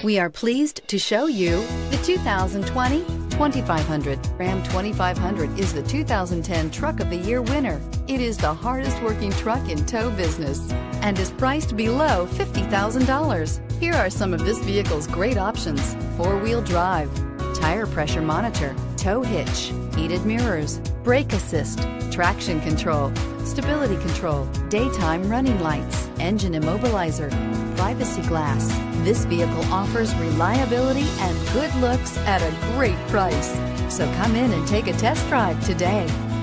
We are pleased to show you the 2020 2500. Ram 2500 is the 2010 Truck of the Year winner. It is the hardest working truck in tow business and is priced below $50,000. Here are some of this vehicle's great options: four-wheel drive, tire pressure monitor, tow hitch, heated mirrors, brake assist, traction control, stability control, daytime running lights, engine immobilizer, privacy glass. This vehicle offers reliability and good looks at a great price. So come in and take a test drive today.